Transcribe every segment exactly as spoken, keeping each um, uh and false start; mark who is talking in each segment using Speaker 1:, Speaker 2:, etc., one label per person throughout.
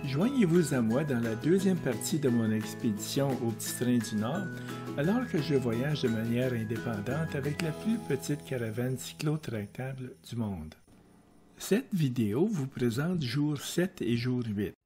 Speaker 1: Joignez-vous à moi dans la deuxième partie de mon expédition au Petit Train du Nord, alors que je voyage de manière indépendante avec la plus petite caravane cyclo-tractable du monde. Cette vidéo vous présente jour sept et jour huit.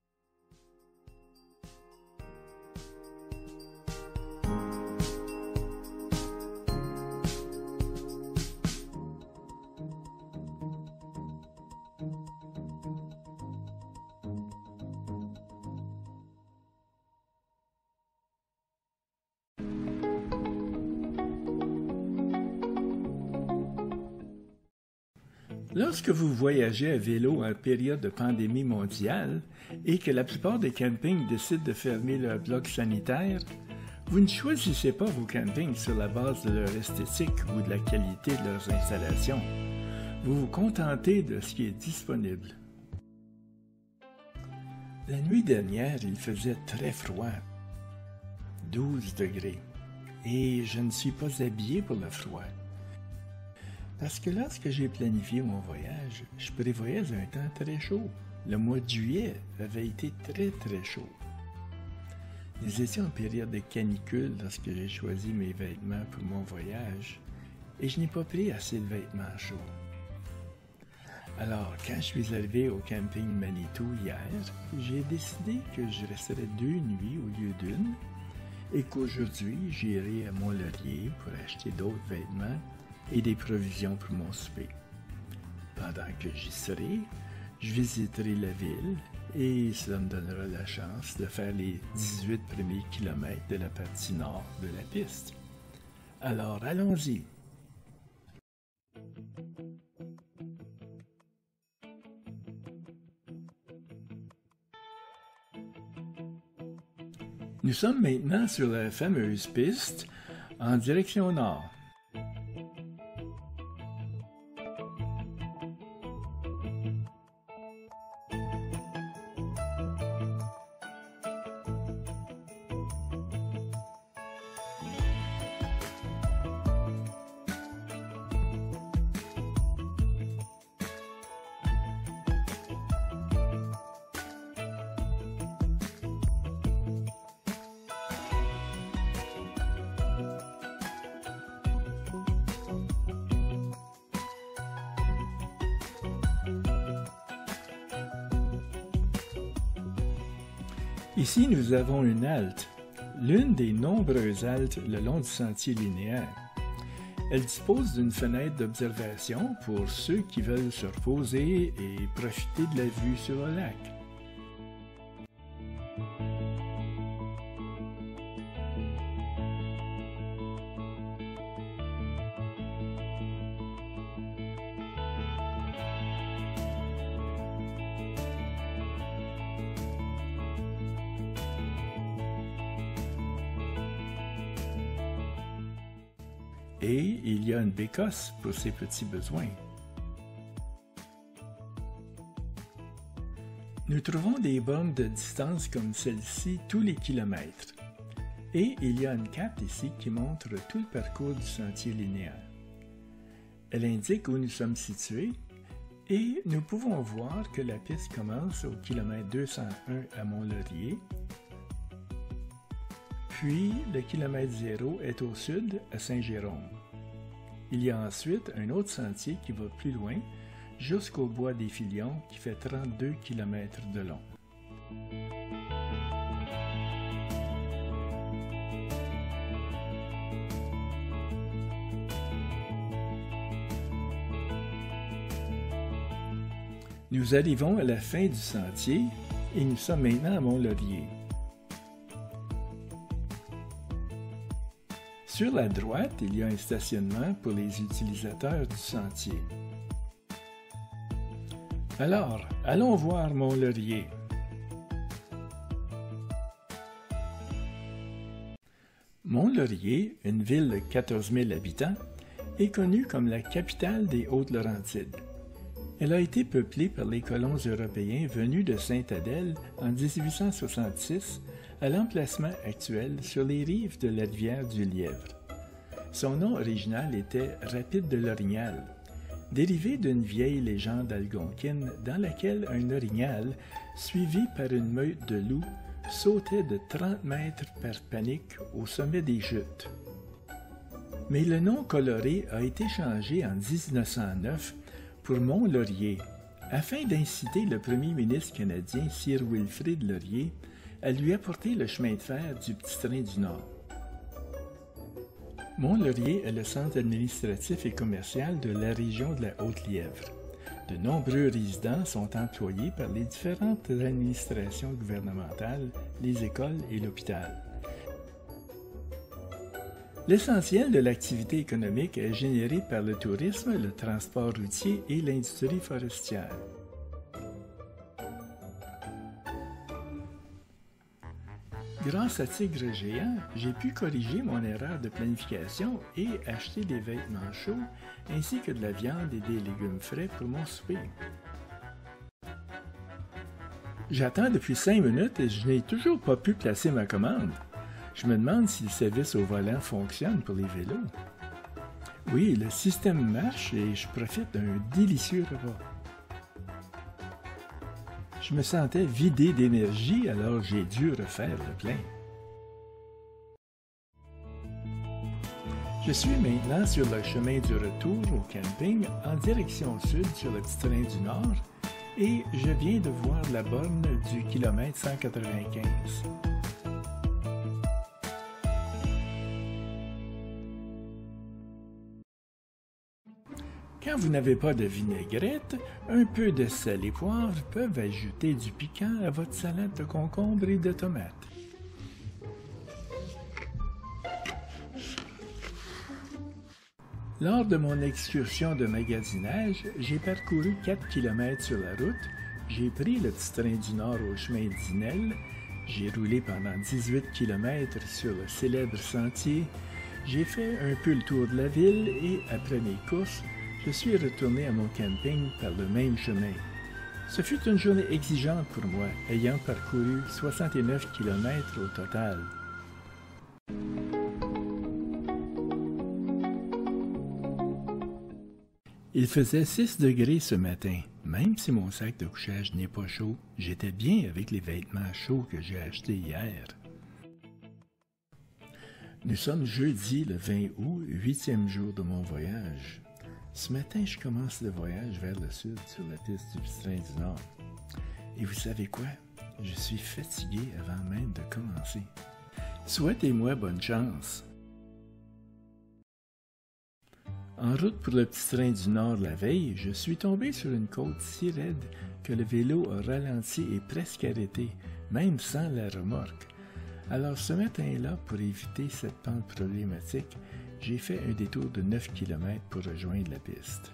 Speaker 1: Lorsque vous voyagez à vélo en période de pandémie mondiale et que la plupart des campings décident de fermer leur bloc sanitaire, vous ne choisissez pas vos campings sur la base de leur esthétique ou de la qualité de leurs installations. Vous vous contentez de ce qui est disponible. La nuit dernière, il faisait très froid, douze degrés, et je ne suis pas habillé pour le froid. Parce que lorsque j'ai planifié mon voyage, je prévoyais un temps très chaud. Le mois de juillet avait été très très chaud. Nous étions en période de canicule lorsque j'ai choisi mes vêtements pour mon voyage et je n'ai pas pris assez de vêtements chauds. Alors, quand je suis arrivé au camping Manitou hier, j'ai décidé que je resterais deux nuits au lieu d'une et qu'aujourd'hui j'irai à Mont-Laurier pour acheter d'autres vêtements et des provisions pour mon souper. Pendant que j'y serai, je visiterai la ville et cela me donnera la chance de faire les dix-huit premiers kilomètres de la partie nord de la piste. Alors, allons-y! Nous sommes maintenant sur la fameuse piste en direction nord. Ici, nous avons une halte, l'une des nombreuses haltes le long du sentier linéaire. Elle dispose d'une fenêtre d'observation pour ceux qui veulent se reposer et profiter de la vue sur le lac. Et il y a une bécosse pour ses petits besoins. Nous trouvons des bornes de distance comme celle-ci tous les kilomètres. Et il y a une carte ici qui montre tout le parcours du sentier linéaire. Elle indique où nous sommes situés et nous pouvons voir que la piste commence au kilomètre deux cent un à Mont-Laurier. Puis, le kilomètre zéro est au sud, à Saint-Jérôme. Il y a ensuite un autre sentier qui va plus loin, jusqu'au bois des Filions, qui fait trente-deux kilomètres de long. Nous arrivons à la fin du sentier et nous sommes maintenant à Mont-Laurier. Sur la droite, il y a un stationnement pour les utilisateurs du sentier. Alors, allons voir Mont-Laurier. Mont-Laurier, une ville de quatorze mille habitants, est connue comme la capitale des Hautes-Laurentides. Elle a été peuplée par les colons européens venus de Sainte-Adèle en dix-huit cent soixante-six à l'emplacement actuel sur les rives de la rivière du Lièvre. Son nom original était Rapide de l'Orignal, dérivé d'une vieille légende algonquine dans laquelle un orignal, suivi par une meute de loups, sautait de trente mètres par panique au sommet des chutes. Mais le nom coloré a été changé en mille neuf cent neuf pour Mont-Laurier, afin d'inciter le premier ministre canadien Sir Wilfrid Laurier à lui apporter le chemin de fer du Petit Train du Nord. Mont-Laurier est le centre administratif et commercial de la région de la Haute-Lièvre. De nombreux résidents sont employés par les différentes administrations gouvernementales, les écoles et l'hôpital. L'essentiel de l'activité économique est généré par le tourisme, le transport routier et l'industrie forestière. Grâce à Tigre Géant, j'ai pu corriger mon erreur de planification et acheter des vêtements chauds ainsi que de la viande et des légumes frais pour mon souper. J'attends depuis cinq minutes et je n'ai toujours pas pu placer ma commande. Je me demande si le service au volant fonctionne pour les vélos. Oui, le système marche et je profite d'un délicieux repas. Je me sentais vidé d'énergie, alors j'ai dû refaire le plein. Je suis maintenant sur le chemin du retour au camping en direction sud sur le Petit Train du Nord et je viens de voir la borne du kilomètre cent quatre-vingt-quinze. Quand vous n'avez pas de vinaigrette, un peu de sel et poivre peuvent ajouter du piquant à votre salade de concombre et de tomates. Lors de mon excursion de magasinage, j'ai parcouru quatre kilomètres sur la route, j'ai pris le Petit Train du Nord au chemin d'Inel, j'ai roulé pendant dix-huit kilomètres sur le célèbre sentier, j'ai fait un peu le tour de la ville et, après mes courses, je suis retourné à mon camping par le même chemin. Ce fut une journée exigeante pour moi, ayant parcouru soixante-neuf kilomètres au total. Il faisait six degrés ce matin. Même si mon sac de couchage n'est pas chaud, j'étais bien avec les vêtements chauds que j'ai achetés hier. Nous sommes jeudi le vingt août, huitième jour de mon voyage. Ce matin, je commence le voyage vers le sud sur la piste du Petit Train du Nord. Et vous savez quoi? Je suis fatigué avant même de commencer. Souhaitez-moi bonne chance! En route pour le Petit Train du Nord la veille, je suis tombé sur une côte si raide que le vélo a ralenti et presque arrêté, même sans la remorque. Alors ce matin-là, pour éviter cette pente problématique, j'ai fait un détour de neuf kilomètres pour rejoindre la piste.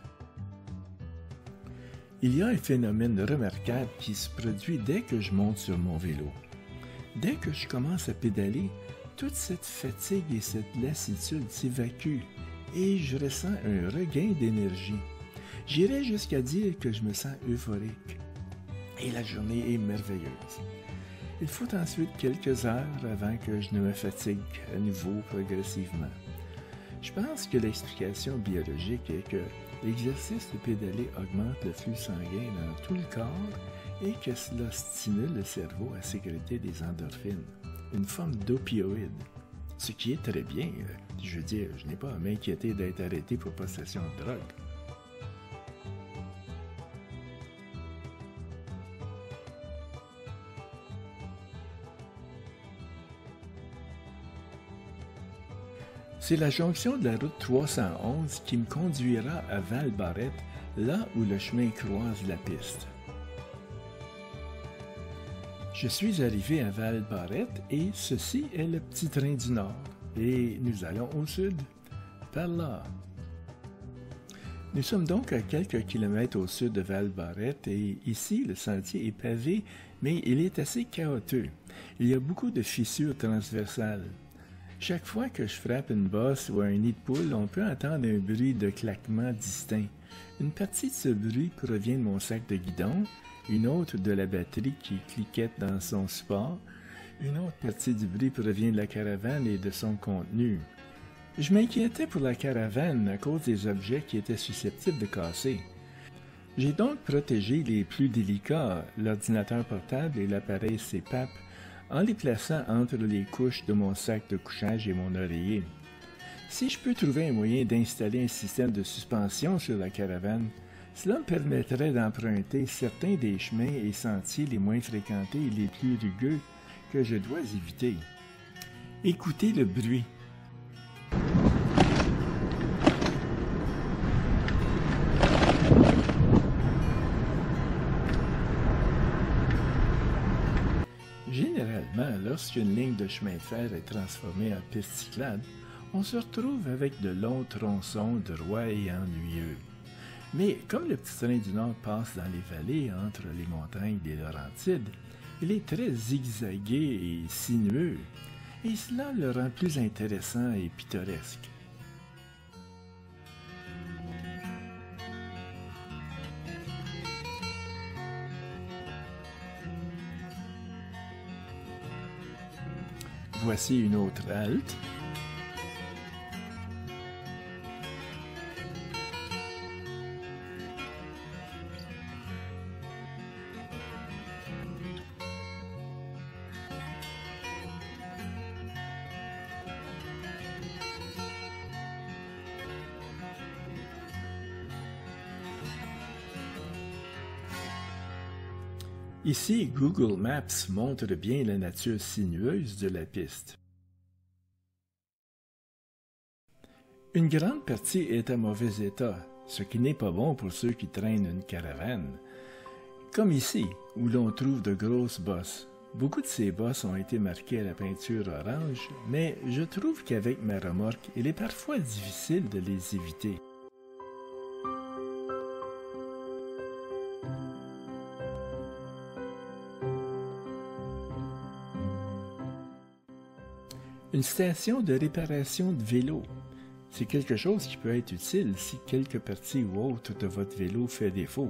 Speaker 1: Il y a un phénomène remarquable qui se produit dès que je monte sur mon vélo. Dès que je commence à pédaler, toute cette fatigue et cette lassitude s'évacuent et je ressens un regain d'énergie. J'irais jusqu'à dire que je me sens euphorique. Et la journée est merveilleuse. Il faut ensuite quelques heures avant que je ne me fatigue à nouveau progressivement. Je pense que l'explication biologique est que l'exercice de pédaler augmente le flux sanguin dans tout le corps et que cela stimule le cerveau à sécréter des endorphines, une forme d'opioïde. Ce qui est très bien. Je veux dire, je n'ai pas à m'inquiéter d'être arrêté pour possession de drogue. C'est la jonction de la route trois cent onze qui me conduira à Val-Barrette, là où le chemin croise la piste. Je suis arrivé à Val-Barrette et ceci est le Petit Train du Nord. Et nous allons au sud, par là. Nous sommes donc à quelques kilomètres au sud de Val-Barrette et ici, le sentier est pavé, mais il est assez chaotique. Il y a beaucoup de fissures transversales. Chaque fois que je frappe une bosse ou un nid de poule, on peut entendre un bruit de claquement distinct. Une partie de ce bruit provient de mon sac de guidon, une autre de la batterie qui cliquette dans son support, une autre partie du bruit provient de la caravane et de son contenu. Je m'inquiétais pour la caravane à cause des objets qui étaient susceptibles de casser. J'ai donc protégé les plus délicats, l'ordinateur portable et l'appareil C PAP, en les plaçant entre les couches de mon sac de couchage et mon oreiller. Si je peux trouver un moyen d'installer un système de suspension sur la caravane, cela me permettrait d'emprunter certains des chemins et sentiers les moins fréquentés et les plus rugueux que je dois éviter. Écoutez le bruit. Généralement, lorsqu'une ligne de chemin de fer est transformée en piste cyclable, on se retrouve avec de longs tronçons droits et ennuyeux. Mais comme le petit train du Nord passe dans les vallées entre les montagnes des Laurentides, il est très zigzagué et sinueux, et cela le rend plus intéressant et pittoresque. Voici une autre halte. Ici, Google Maps montre bien la nature sinueuse de la piste. Une grande partie est en mauvais état, ce qui n'est pas bon pour ceux qui traînent une caravane. Comme ici, où l'on trouve de grosses bosses. Beaucoup de ces bosses ont été marquées à la peinture orange, mais je trouve qu'avec ma remorque, il est parfois difficile de les éviter. Une station de réparation de vélo. C'est quelque chose qui peut être utile si quelque partie ou autre de votre vélo fait défaut.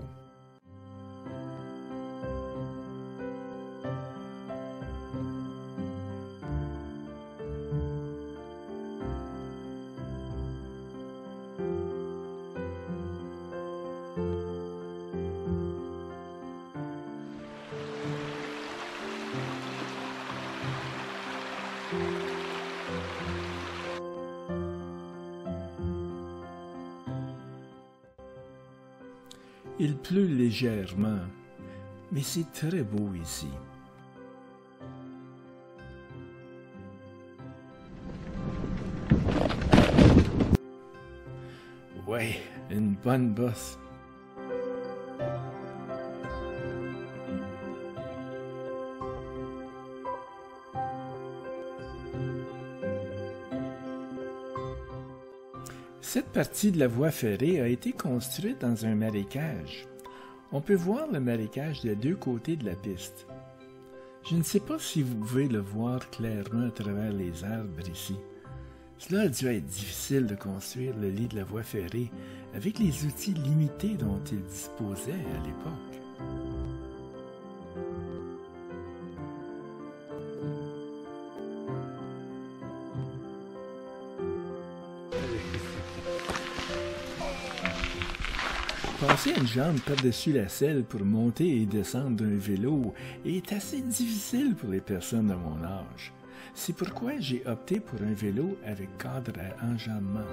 Speaker 1: Il pleut légèrement, mais c'est très beau ici. Ouais, une bonne bosse. Cette partie de la voie ferrée a été construite dans un marécage. On peut voir le marécage des deux côtés de la piste. Je ne sais pas si vous pouvez le voir clairement à travers les arbres ici. Cela a dû être difficile de construire le lit de la voie ferrée avec les outils limités dont il disposait à l'époque. Passer une jambe par-dessus la selle pour monter et descendre d'un vélo est assez difficile pour les personnes de mon âge. C'est pourquoi j'ai opté pour un vélo avec cadre à enjambement.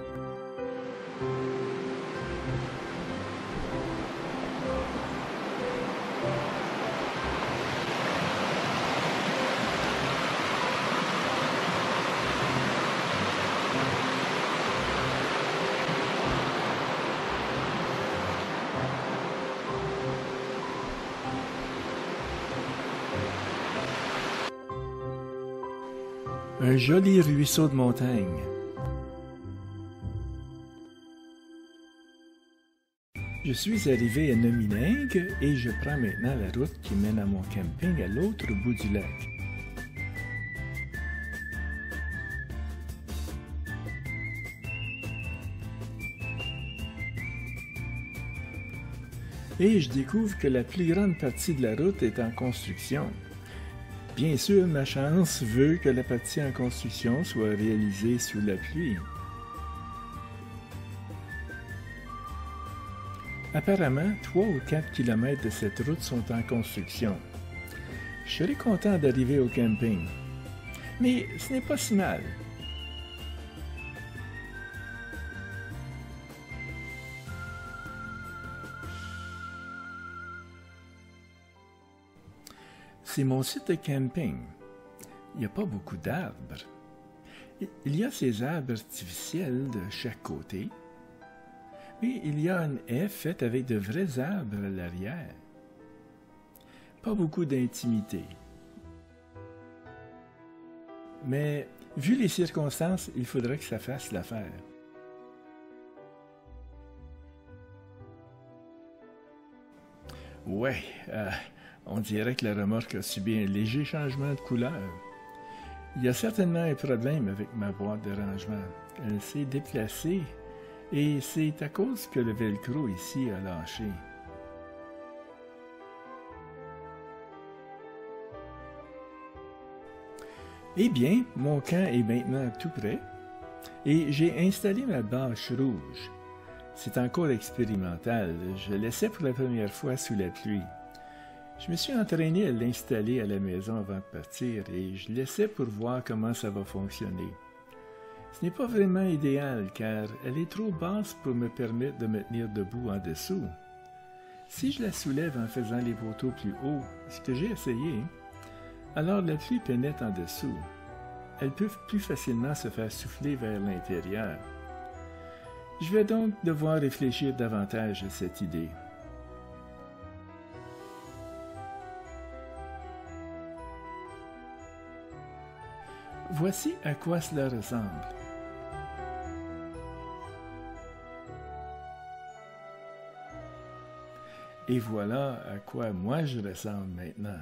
Speaker 1: Un joli ruisseau de montagne. Je suis arrivé à Nomineng et je prends maintenant la route qui mène à mon camping à l'autre bout du lac. Et je découvre que la plus grande partie de la route est en construction. Bien sûr, ma chance veut que la partie en construction soit réalisée sous la pluie. Apparemment, trois ou quatre kilomètres de cette route sont en construction. Je serais content d'arriver au camping. Mais ce n'est pas si mal. C'est mon site de camping. Il n'y a pas beaucoup d'arbres. Il y a ces arbres artificiels de chaque côté, mais il y a une haie faite avec de vrais arbres à l'arrière. Pas beaucoup d'intimité. Mais, vu les circonstances, il faudrait que ça fasse l'affaire. Ouais, euh, on dirait que la remorque a subi un léger changement de couleur. Il y a certainement un problème avec ma boîte de rangement. Elle s'est déplacée et c'est à cause que le velcro ici a lâché. Eh bien, mon camp est maintenant tout prêt et j'ai installé ma bâche rouge. C'est encore expérimental, je l'essaie pour la première fois sous la pluie. Je me suis entraîné à l'installer à la maison avant de partir et je l'essaie pour voir comment ça va fonctionner. Ce n'est pas vraiment idéal car elle est trop basse pour me permettre de me tenir debout en dessous. Si je la soulève en faisant les poteaux plus hauts, ce que j'ai essayé, alors la pluie pénètre en dessous. Elle peut plus facilement se faire souffler vers l'intérieur. Je vais donc devoir réfléchir davantage à cette idée. Voici à quoi cela ressemble. Et voilà à quoi moi je ressemble maintenant.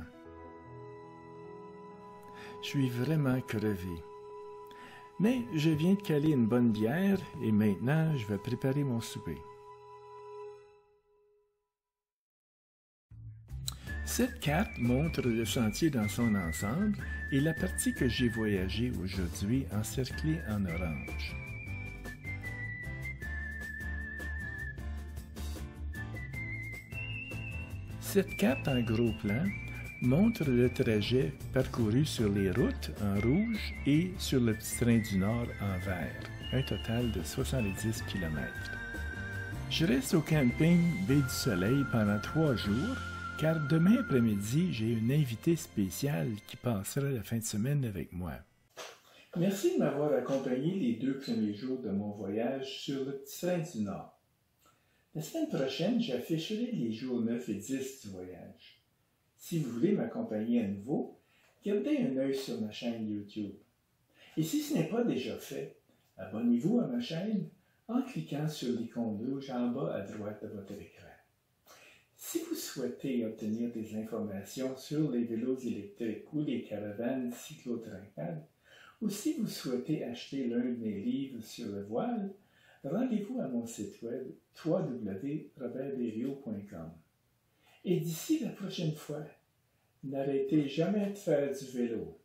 Speaker 1: Je suis vraiment crevé. Mais je viens de caler une bonne bière et maintenant je vais préparer mon souper. Cette carte montre le sentier dans son ensemble et la partie que j'ai voyagée aujourd'hui encerclée en orange. Cette carte en gros plan montre le trajet parcouru sur les routes en rouge et sur le petit train du Nord en vert, un total de soixante-dix kilomètres. Je reste au camping Baie du Soleil pendant trois jours, car demain après-midi, j'ai une invitée spéciale qui passera la fin de semaine avec moi. Merci de m'avoir accompagné les deux premiers jours de mon voyage sur le petit train du Nord. La semaine prochaine, j'afficherai les jours neuf et dix du voyage. Si vous voulez m'accompagner à nouveau, gardez un œil sur ma chaîne YouTube. Et si ce n'est pas déjà fait, abonnez-vous à ma chaîne en cliquant sur l'icône rouge en bas à droite de votre écran. Si vous souhaitez obtenir des informations sur les vélos électriques ou les caravanes cyclotrinquables, ou si vous souhaitez acheter l'un de mes livres sur le voile, rendez-vous à mon site web w w w point robert desrios point com. Et d'ici la prochaine fois, n'arrêtez jamais de faire du vélo.